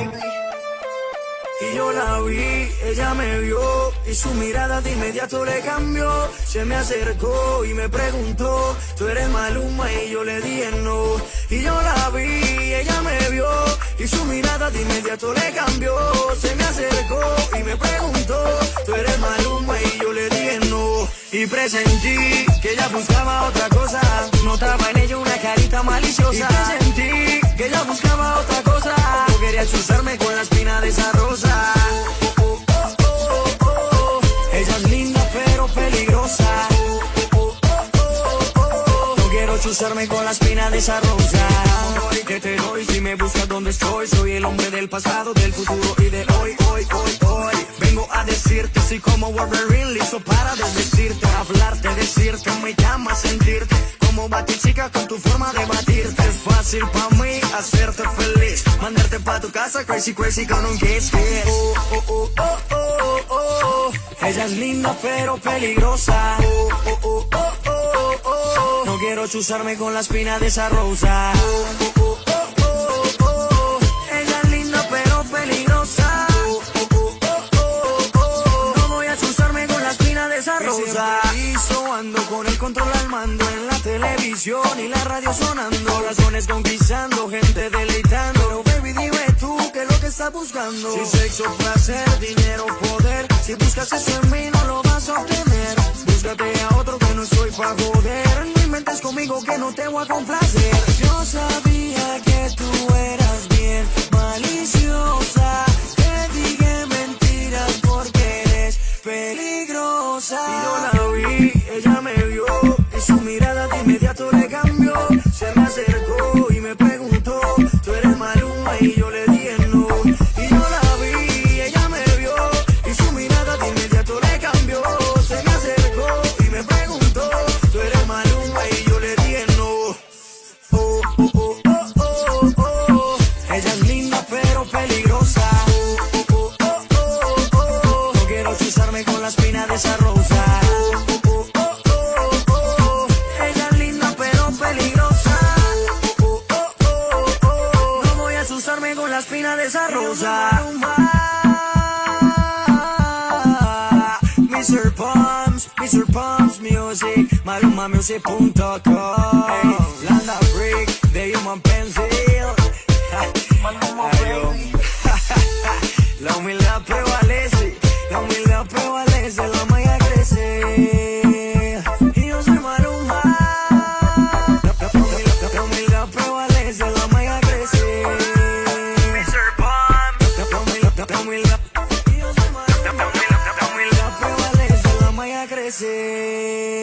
Y yo la vi, ella me vio y su mirada de inmediato le cambió. Se me acercó y me preguntó, ¿tú eres Maluma? Y yo le dije no. Y yo la vi, ella me vio y su mirada de inmediato le cambió. Se me acercó y me preguntó, ¿tú eres Maluma? Y yo le dije no. Y presentí que ella buscaba otra cosa, notaba en ella una carita maliciosa. Y presentí que ella buscaba otra cosa, no quería chuzarme con la espina de esa rosa. Ella es linda pero peligrosa. No quiero chuzarme con la espina de esa rosa. Hoy que te doy, si me buscas donde estoy, soy el hombre del pasado, del futuro y de hoy. Vengo a decirte, soy como Wolverine, listo para desvestirte, hablarte, decirte, me llama sentirte como Batichica con tu forma de batirte. Es fácil pa' mí hacerte feliz, mandarte pa' tu casa crazy con un kiss. Ella es linda pero peligrosa. No quiero chuzarme con la espina de esa rosa. Ella es linda pero peligrosa. No voy a chuzarme con la espina de esa rosa. Ando con el control al mando, en la televisión y la radio sonando, corazones conquistando, gente deleitando. Pero baby, dime tú qué es lo que estás buscando. Si sexo, placer, dinero, poder, si buscas eso en mí no lo vas a obtener. Búscate a otro que no estoy pa' joder, no inventes conmigo que no te voy a complacer. Yo sabía que tú eras bien maliciosa, te dije mentiras porque eres peligrosa. Y yo la vi, ella me vio y su mirada de inmediato le cambió. Se me acercó y me preguntó, ¿tú eres Maluma? Y yo le dije no. Y yo la vi, ella me vio y su mirada de inmediato le cambió. Se me acercó y me preguntó, ¿tú eres Maluma? Y yo le dije no. Ella es linda pero peligrosa. No quiero chuzarme con la espina de esa rosa. Con la espina de esa rosa. Mr. Pumps Music, MalumaMusic.com. Landa Freak, de Human Pencil. La humildad prevalece, la humildad prevalece, la magia crece. Y yo soy Maluma. La humildad prevalece, la magia crece. La humildad prevalece, la magia crece.